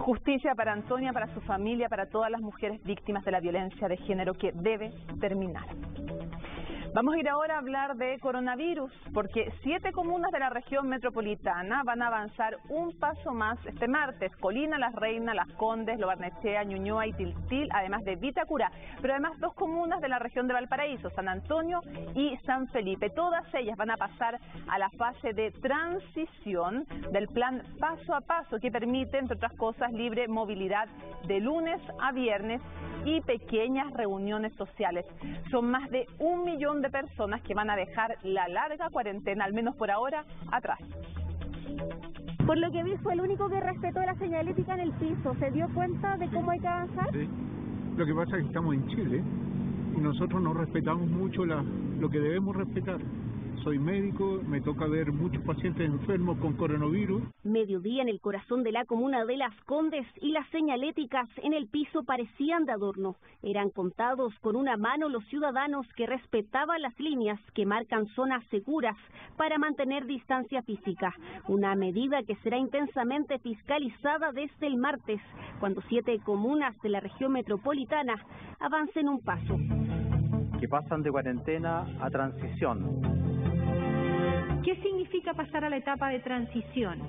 Justicia para Antonia, para su familia, para todas las mujeres víctimas de la violencia de género que debe terminar. Vamos a ir ahora a hablar de coronavirus, porque 7 comunas de la región metropolitana van a avanzar un paso más este martes. Colina, Las Reinas, Las Condes, Lo Barnechea, Ñuñoa y Tiltil, además de Vitacura, pero además 2 comunas de la región de Valparaíso, San Antonio y San Felipe. Todas ellas van a pasar a la fase de transición del plan paso a paso, que permite, entre otras cosas, libre movilidad de lunes a viernes y pequeñas reuniones sociales. Son más de 1 millón de personas que van a dejar la larga cuarentena, al menos por ahora, atrás. Por lo que vi, fue el único que respetó la señalética en el piso. ¿Se dio cuenta de cómo hay que avanzar? Sí. Lo que pasa es que estamos en Chile y nosotros no respetamos mucho lo que debemos respetar. Soy médico, me toca ver muchos pacientes enfermos con coronavirus. Mediodía en el corazón de la comuna de Las Condes y las señaléticas en el piso parecían de adorno. Eran contados con una mano los ciudadanos que respetaban las líneas que marcan zonas seguras para mantener distancia física. Una medida que será intensamente fiscalizada desde el martes, cuando 7 comunas de la región metropolitana avancen un paso. Que pasan de cuarentena a transición. ¿Qué significa pasar a la etapa de transición?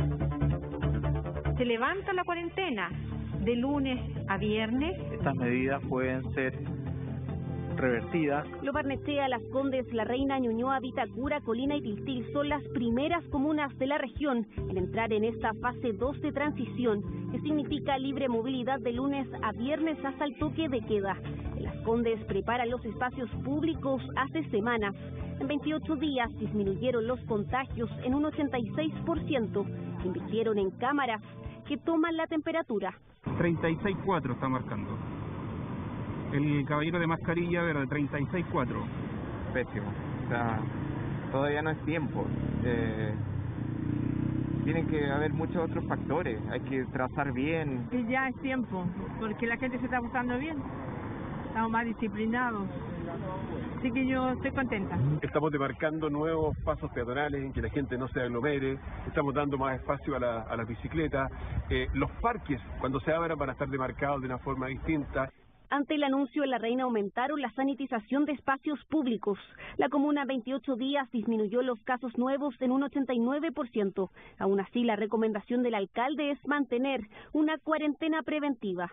Se levanta la cuarentena de lunes a viernes. Estas medidas pueden ser revertidas. Lo Barnechea, Las Condes, La Reina, Ñuñoa, Vitacura, Colina y Tiltil son las primeras comunas de la región en entrar en esta fase 2 de transición, que significa libre movilidad de lunes a viernes hasta el toque de queda. Las Condes preparan los espacios públicos hace semanas. En 28 días disminuyeron los contagios en un 86%. Invirtieron en cámaras que toman la temperatura. 36,4 está marcando. El caballero de mascarilla era de 36,4. Pésimo. O sea, todavía no es tiempo. Tienen que haber muchos otros factores. Hay que trazar bien. Y ya es tiempo, porque la gente se está portando bien. Estamos más disciplinados. Así que yo estoy contenta. Estamos demarcando nuevos pasos peatonales en que la gente no se aglomere. Estamos dando más espacio a la bicicleta. Los parques, cuando se abran, van a estar demarcados de una forma distinta. Ante el anuncio de La Reina aumentaron la sanitización de espacios públicos. La comuna en 28 días disminuyó los casos nuevos en un 89%. Aún así, la recomendación del alcalde es mantener una cuarentena preventiva.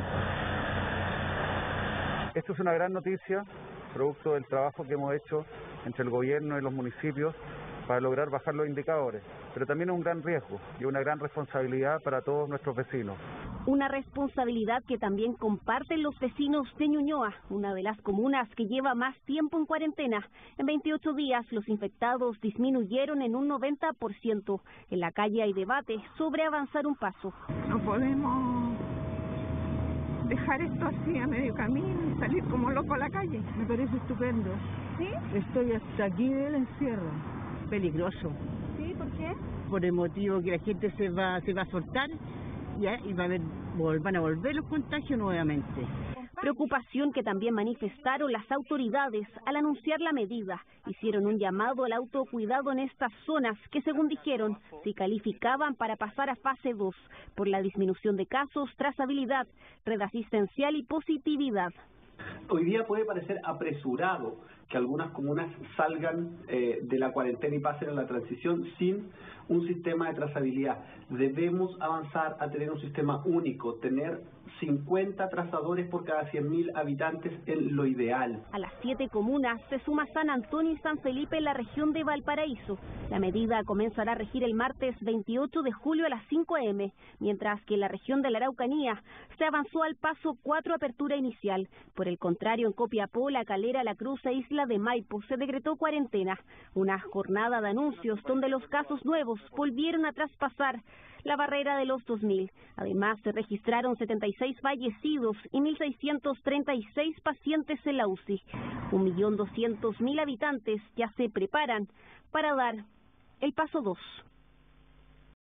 Esto es una gran noticia, producto del trabajo que hemos hecho entre el gobierno y los municipios para lograr bajar los indicadores, pero también es un gran riesgo y una gran responsabilidad para todos nuestros vecinos. Una responsabilidad que también comparten los vecinos de Ñuñoa, una de las comunas que lleva más tiempo en cuarentena. En 28 días los infectados disminuyeron en un 90%. En la calle hay debate sobre avanzar un paso. No podemos dejar esto así a medio camino y salir como loco a la calle. Me parece estupendo. ¿Sí? Estoy hasta aquí del encierro. Peligroso. ¿Sí? ¿Por qué? Por el motivo que la gente se va a soltar y van a volver los contagios nuevamente. Preocupación que también manifestaron las autoridades al anunciar la medida. Hicieron un llamado al autocuidado en estas zonas que, según dijeron, se calificaban para pasar a fase 2 por la disminución de casos, trazabilidad, red asistencial y positividad. Hoy día puede parecer apresurado que algunas comunas salgan de la cuarentena y pasen a la transición sin un sistema de trazabilidad. Debemos avanzar a tener un sistema único, tener 50 trazadores por cada 100.000 habitantes es lo ideal. A las 7 comunas se suma San Antonio y San Felipe en la región de Valparaíso. La medida comenzará a regir el martes 28 de julio a las 5 a.m., mientras que en la región de la Araucanía se avanzó al paso 4 apertura inicial. Por el contrario, en Copiapó, La Calera, La Cruz e Isla de Maipo se decretó cuarentena. Una jornada de anuncios donde los casos nuevos volvieron a traspasar la barrera de los 2.000. Además, se registraron 76 fallecidos y 1.636 pacientes en la UCI. 1.200.000 habitantes ya se preparan para dar el paso 2.